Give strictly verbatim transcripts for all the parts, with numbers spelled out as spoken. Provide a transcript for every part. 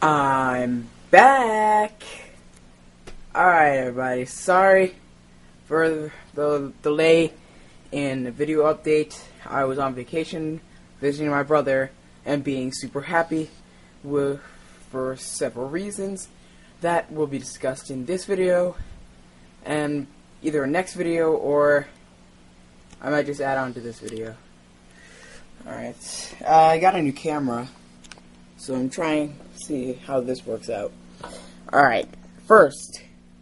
I'm back. Alright, everybody. Sorry for the delay in the video update. I was on vacation visiting my brother and being super happy with, for several reasons that will be discussed in this video and either a next video or I might just add on to this video. Alright, uh, I got a new camera, so I'm trying to see how this works out. Alright, first,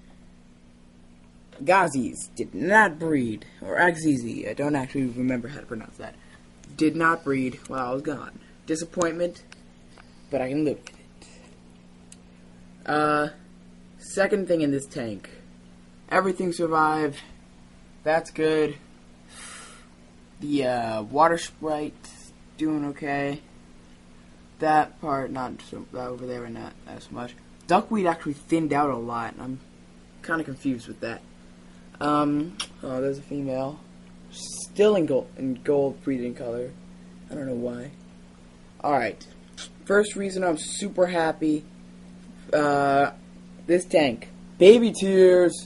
Gazis did not breed, or Axizi, I don't actually remember how to pronounce that, did not breed while I was gone. Disappointment, but I can live with it. Uh, second thing in this tank, everything survived, that's good. The uh, water sprite doing okay. That part, not so, that over there, not as much. Duckweed actually thinned out a lot. I'm kind of confused with that. Um, oh, there's a female, still in gold, in gold breeding color. I don't know why. All right, first reason I'm super happy. Uh, this tank, baby tears.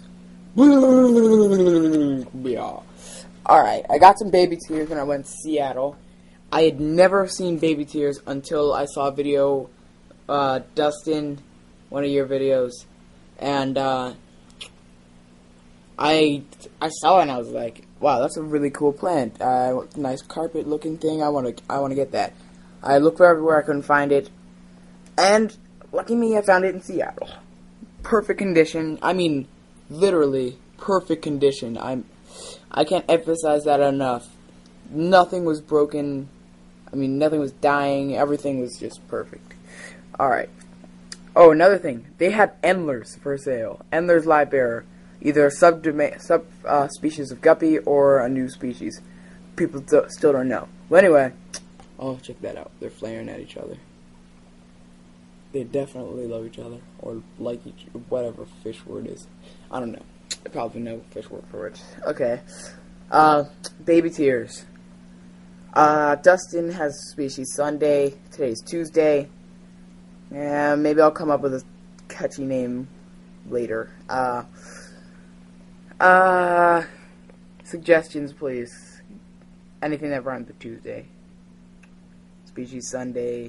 Yeah. Alright, I got some baby tears when I went to Seattle. I had never seen baby tears until I saw a video, uh, Dustin, one of your videos, and, uh, I, I saw it and I was like, wow, that's a really cool plant. Uh, nice carpet looking thing, I wanna, I wanna get that. I looked for everywhere, I couldn't find it, and, lucky me, I found it in Seattle. Perfect condition, I mean, literally, perfect condition. I'm, I can't emphasize that enough. Nothing was broken. I mean, nothing was dying. Everything was just perfect. Alright. Oh, another thing. They had Endlers for sale. Endlers live bearer. Either a sub, sub uh, species of guppy or a new species. People do still don't know. Well, anyway. Oh, check that out. They're flaring at each other. They definitely love each other. Or like each whatever fish word is. I don't know. I probably know fish word for it. Okay. Uh, baby tears. Uh, Dustin has species Sunday. Today's Tuesday. Yeah, maybe I'll come up with a catchy name later. Uh, uh, suggestions, please. Anything that rhymes with Tuesday. Species Sunday.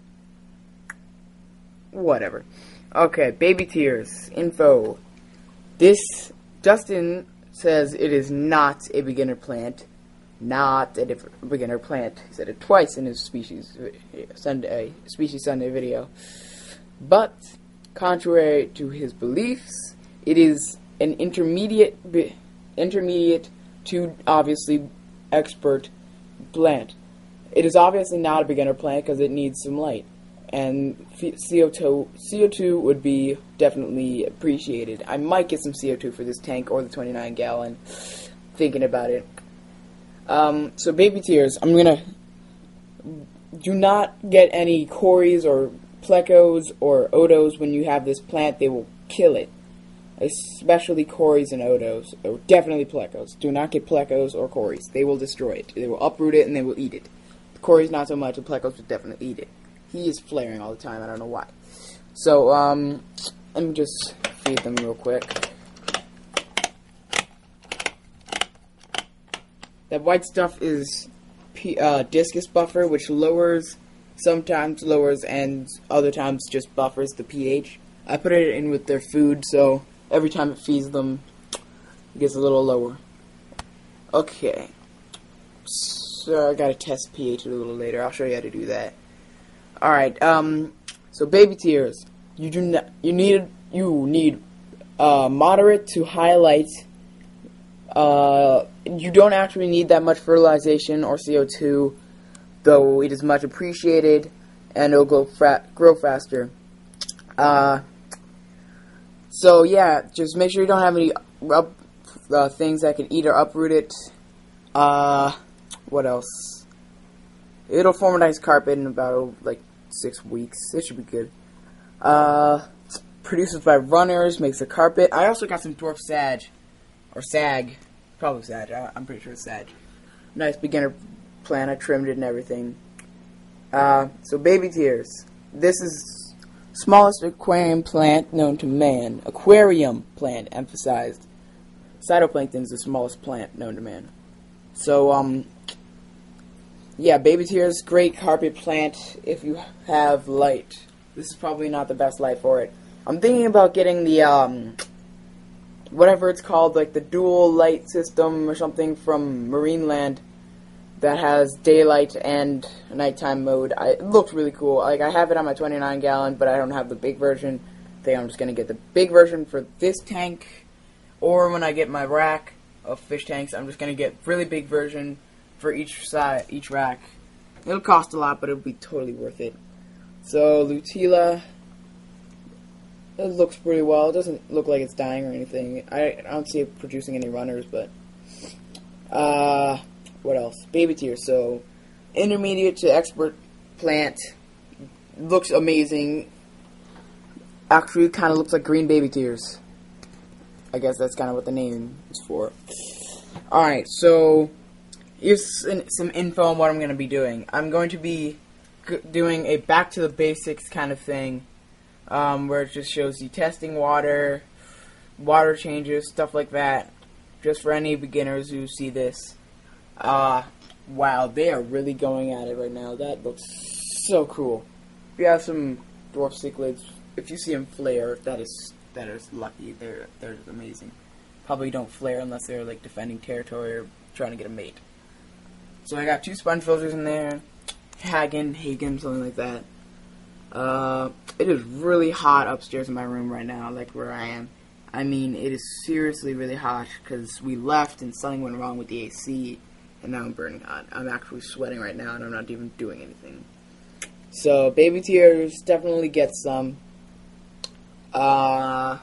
Whatever. Okay, baby tears. Info. This, Dustin says it is not a beginner plant. Not a beginner plant. He said it twice in his species Sunday, species Sunday video. But, contrary to his beliefs, it is an intermediate, intermediate to obviously expert plant. It is obviously not a beginner plant because it needs some light. And C O two, C O two would be definitely appreciated. I might get some C O two for this tank or the twenty-nine gallon, thinking about it. Um, so baby tears, I'm gonna, do not get any cories or plecos or odos when you have this plant. They will kill it. Especially cories and odos, or definitely plecos. Do not get plecos or cories. They will destroy it. They will uproot it and they will eat it. The cories not so much, the plecos will definitely eat it. He is flaring all the time, I don't know why. So, um, let me just feed them real quick. That white stuff is P uh, discus buffer, which lowers, sometimes lowers, and other times just buffers the pH. I put it in with their food, so every time it feeds them, it gets a little lower. Okay. So, I gotta test pH a little later. I'll show you how to do that. Alright, um, so baby tears, you do not, you need, you need, uh, moderate to highlight, uh, you don't actually need that much fertilization or C O two, though it is much appreciated, and it'll go fa grow faster, uh, so yeah, just make sure you don't have any up, uh, things that can eat or uproot it, uh, what else? It'll form a nice carpet in about, like, six weeks. It should be good. Uh, produces by runners, makes a carpet. I also got some dwarf sag. Or sag. Probably sag. I'm pretty sure it's sag. Nice beginner plant. I trimmed it and everything. Uh, so baby tears. This is Smallest aquarium plant known to man. Aquarium plant, emphasized. Phytoplankton is the smallest plant known to man. So, um, yeah, baby tears, great carpet plant if you have light. This is probably not the best light for it. I'm thinking about getting the, um, whatever it's called, like the dual light system or something from Marineland that has daylight and nighttime mode. I, it looks really cool. Like, I have it on my twenty-nine gallon, but I don't have the big version. I think I'm just going to get the big version for this tank, or when I get my rack of fish tanks, I'm just going to get really big version for each side, each rack. It'll cost a lot, but it'll be totally worth it. So, Lutila, it looks pretty well. It doesn't look like it's dying or anything. I, I don't see it producing any runners, but, uh... what else? Baby tier. So, intermediate to expert plant. Looks amazing. Actually, kind of looks like green baby tears. I guess that's kind of what the name is for. Alright, so here's some info on what I'm going to be doing. I'm going to be g doing a back to the basics kind of thing, um, where it just shows you testing water, water changes, stuff like that, just for any beginners who see this. Uh, wow, they are really going at it right now. That looks so cool. If you have some dwarf cichlids, if you see them flare, that is that is lucky. They're they're amazing. Probably don't flare unless they're like defending territory or trying to get a mate. So I got two sponge filters in there, Hagen, Hagen, something like that. Uh, it is really hot upstairs in my room right now, like where I am. I mean, it is seriously really hot because we left and something went wrong with the A C. And now I'm burning hot. I'm actually sweating right now, and I'm not even doing anything. So, baby tears, definitely get some. Uh,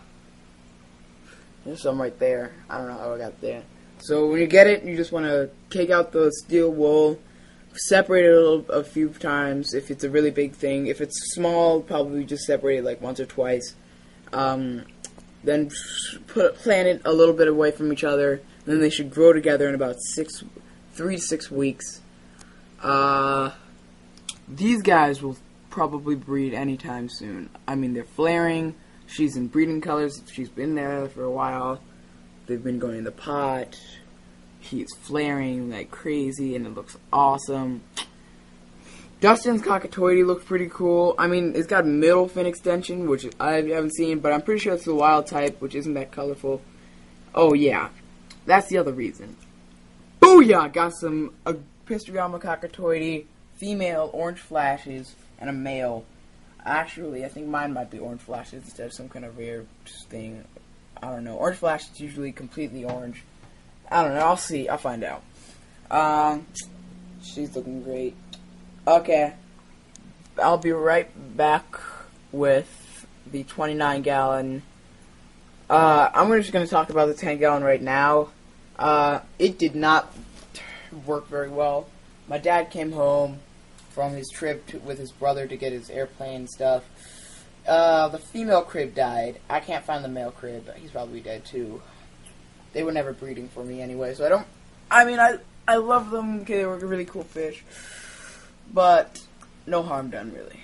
there's some right there. I don't know how I got there. So, when you get it, you just want to take out the steel wool, separate it a, little, a few times if it's a really big thing. If it's small, probably just separate it like once or twice. Um, then put plant it a little bit away from each other. Then they should grow together in about six. Three to six weeks. Uh, these guys will probably breed anytime soon. I mean, they're flaring. She's in breeding colors. She's been there for a while. They've been going in the pot. He's flaring like crazy, and it looks awesome. Dustin's cockatoidy looks pretty cool. I mean, it's got middle fin extension, which I haven't seen, but I'm pretty sure it's the wild type, which isn't that colorful. Oh, yeah. That's the other reason. Booyah! Got some a Pistrigama cockatoidy, female orange flashes, and a male. Actually, I think mine might be orange flashes instead of some kind of rare thing. I don't know. Orange flash is usually completely orange. I don't know. I'll see. I'll find out. Um, she's looking great. Okay. I'll be right back with the twenty-nine gallon. Uh, I'm just going to talk about the ten gallon right now. Uh, it did not work very well. My dad came home from his trip to, with his brother to get his airplane stuff. Uh, the female crib died. I can't find the male crib. He's probably dead too. They were never breeding for me anyway, so I don't... I mean, I, I love them because they were really cool fish. But no harm done, really.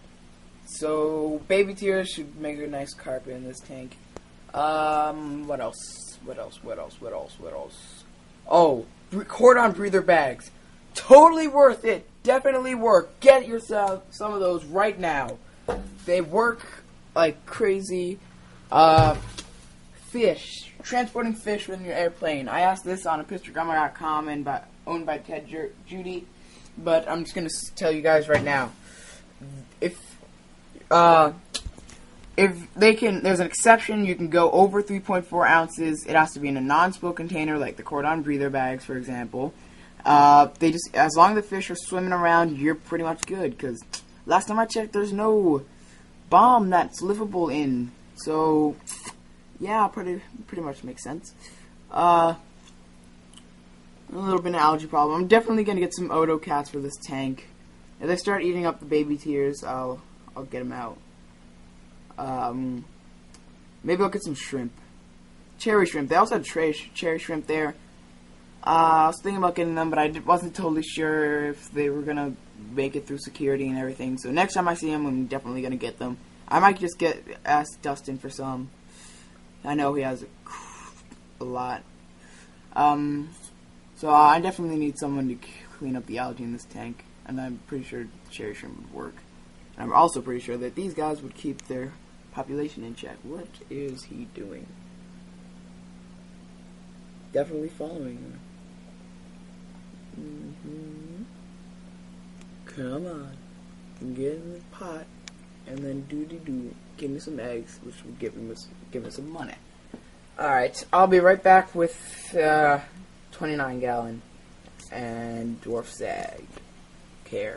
So, baby tears should make a nice carpet in this tank. Um, what else? What else? What else? What else? What else? Oh, cordon breather bags. Totally worth it. Definitely work. Get yourself some of those right now. They work like crazy. Uh, fish. Transporting fish within your airplane. I asked this on a pistrigama dot com and by, owned by Ted Ju Judy. But I'm just going to tell you guys right now. If, uh... If they can, there's an exception, you can go over three point four ounces. It has to be in a non-spill container, like the cordon breather bags, for example. Uh, they just, as long as the fish are swimming around, you're pretty much good. Because last time I checked, there's no bomb that's livable in. So, yeah, pretty, pretty much makes sense. Uh, a little bit of algae problem. I'm definitely gonna get some Odo cats for this tank. If they start eating up the baby tears, I'll, I'll get them out. Um, maybe I'll get some shrimp. Cherry shrimp. They also had cherry, cherry shrimp there. Uh, I was thinking about getting them, but I wasn't totally sure if they were going to make it through security and everything. So next time I see them, I'm definitely going to get them. I might just get ask Dustin for some. I know he has a, a lot. Um, so uh, I definitely need someone to clean up the algae in this tank, and I'm pretty sure cherry shrimp would work. And I'm also pretty sure that these guys would keep their population in check. What is he doing? Definitely following her. Mm-hmm. Come on. Get in the pot. And then do-de-do. Give me some eggs, which will give me, give me some money. Alright, I'll be right back with uh, twenty-nine gallon and Dwarf Sag. Care.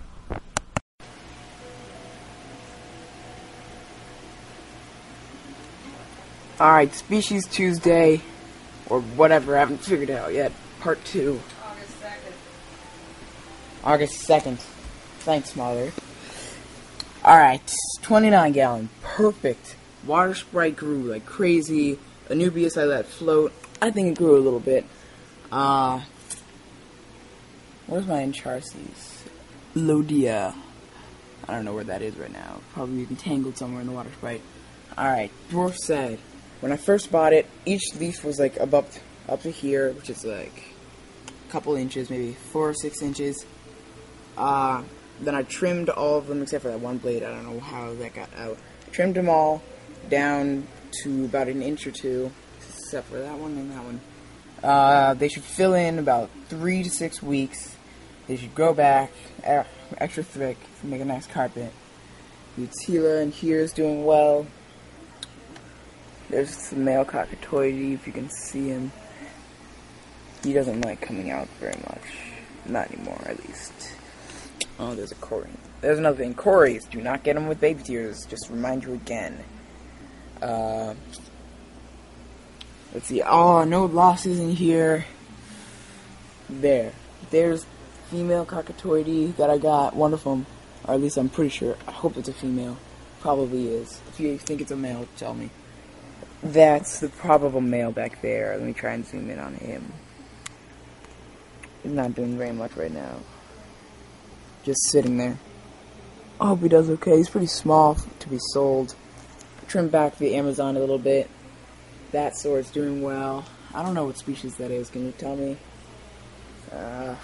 Alright, Species Tuesday, or whatever, I haven't figured it out yet. Part two. August second. August second. Thanks, Mother. Alright, twenty-nine gallon. Perfect. Water Sprite grew like crazy. Anubias I let float. I think it grew a little bit. Uh, where's my Encharces? Lodia. I don't know where that is right now. Probably entangled somewhere in the Water Sprite. Alright, Dwarf Sag. When I first bought it, each leaf was like up, up to here, which is like a couple inches, maybe four or six inches. Uh, then I trimmed all of them except for that one blade. I don't know how that got out. Trimmed them all down to about an inch or two, except for that one and that one. Uh, they should fill in about three to six weeks. They should grow back uh, extra thick to make a nice carpet. Utila in here is doing well. There's the male cockatoidy, if you can see him. He doesn't like coming out very much. Not anymore, at least. Oh, there's a Cory. There's another thing. Corys, do not get them with baby tears. Just remind you again. Uh, let's see. Oh, no losses in here. There. There's female cockatoidy that I got. One of them. Or at least I'm pretty sure. I hope it's a female. Probably is. If you think it's a male, tell me. That's the probable male back there. Let me try and zoom in on him. He's not doing very much right now. Just sitting there. I hope he does okay. He's pretty small to be sold. Trim back the Amazon a little bit. That sword's doing well. I don't know what species that is. Can you tell me? Uh,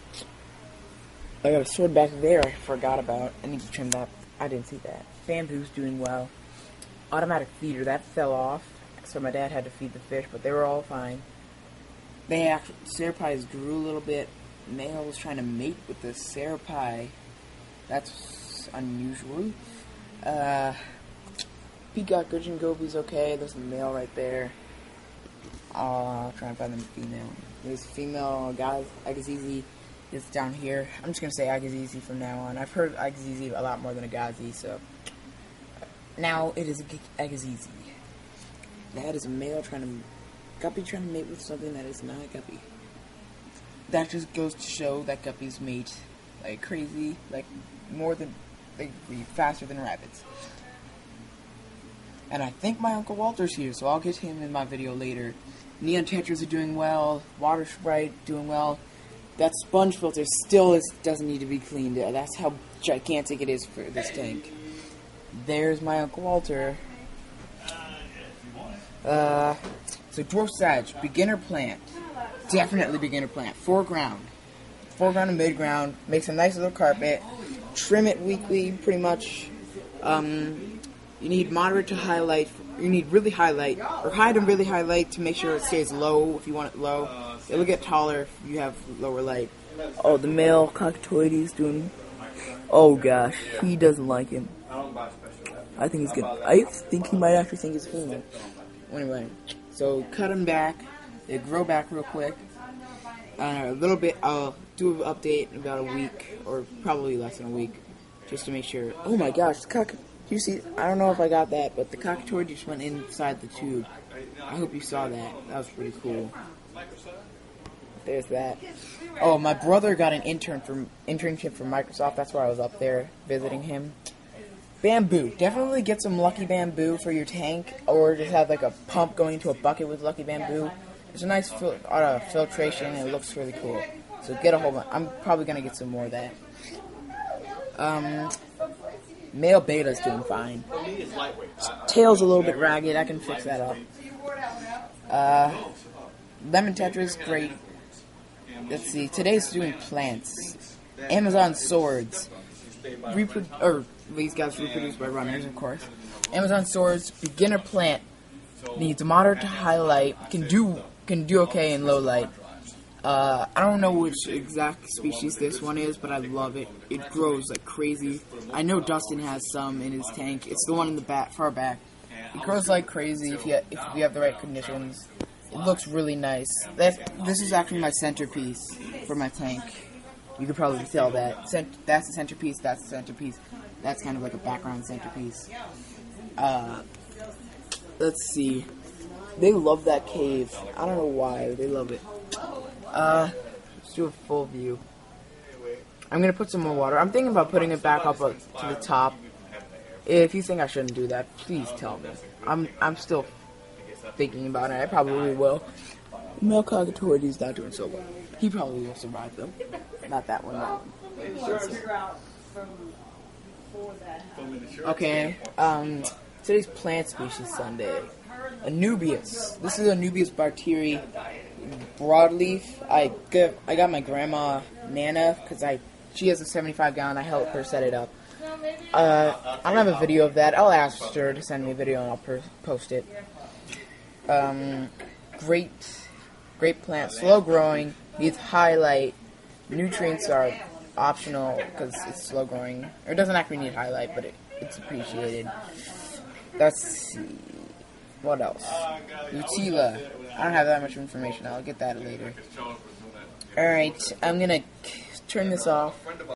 I got a sword back there I forgot about. I need to trim that. I didn't see that. Bamboo's doing well. Automatic feeder, that fell off. So my dad had to feed the fish, but they were all fine. They actually, Serapies grew a little bit. Male was trying to mate with the Serapi. That's unusual. Uh, Peacock Gudgeon Goby's okay. There's a male right there. I'll try and find them female. There's a female guy, Agazizi. It's down here. I'm just going to say Agazizi from now on. I've heard Agazizi a lot more than Agazi, so. Now it is Agazizi. That is a male trying to. Guppy trying to mate with something that is not a guppy. That just goes to show that guppies mate like crazy, like more than, they be faster than rabbits. And I think my Uncle Walter's here, so I'll get him in my video later. Neon Tetras are doing well, Water Sprite doing well. That sponge filter still is, doesn't need to be cleaned. That's how gigantic it is for this tank. There's my Uncle Walter. Uh, so Dwarf Sag, beginner plant. Definitely beginner plant. Foreground. Foreground and midground. Makes a nice little carpet. Trim it weekly, pretty much. Um, you need moderate to highlight. You need really highlight, or high to really highlight to make sure it stays low if you want it low. It'll get taller if you have lower light. Oh, the male cockatoidy is doing... Oh gosh, he doesn't like him. I think he's good. I think he might actually think he's female. Anyway, so cut him back. They grow back real quick. Uh, a little bit. I'll do an update in about a week, or probably less than a week, just to make sure. Oh my gosh, the cock. You see? I don't know if I got that, but the cockatoid just went inside the tube. I hope you saw that. That was pretty cool. There's that. Oh, my brother got an intern from internship from Microsoft. That's why I was up there visiting him. Bamboo. Definitely get some Lucky Bamboo for your tank, or just have like a pump going into a bucket with Lucky Bamboo. It's a nice fil uh, filtration, and it looks really cool. So get a whole bunch. I'm probably going to get some more of that. Um, Male beta's doing fine. Tail's a little bit ragged. I can fix that up. Uh, Lemon Tetra's great. Let's see. Today's doing plants. Amazon swords. Reprodu or these guys reproduced by runners, of course. Amazon swords. Beginner plant. Needs moderate to high light. Can do can do okay in low light. Uh, I don't know which exact species this one is, but I love it. It grows like crazy. I know Dustin has some in his tank. It's the one in the back, far back. It grows like crazy if you if you have the right conditions. It looks really nice. That this is actually my centerpiece for my tank. You could probably tell that. Cent that's the centerpiece. That's the centerpiece. That's kind of like a background centerpiece. Uh, let's see. They love that cave. I don't know why. They love it. Uh, let's do a full view. I'm gonna put some more water. I'm thinking about putting it back up uh, to the top. If you think I shouldn't do that, please tell me. I'm I'm still thinking about it. I probably will. Male Cockatoides not doing so well. He probably will survive though. Not that one. That one. Okay. Um. Today's plant species Sunday. Anubias. This is Anubias barteri broadleaf. I got I got my grandma Nana because I she has a seventy-five gallon. I helped her set it up. Uh, I don't have a video of that. I'll ask her to send me a video and I'll per post it. Um, great, great plant. Slow growing. Needs highlight. Nutrients are optional because it's slow growing. Or it doesn't actually need highlight, but it, it's appreciated. Let's see. What else? Utila. I don't have that much information. I'll get that later. Alright, I'm gonna turn this off.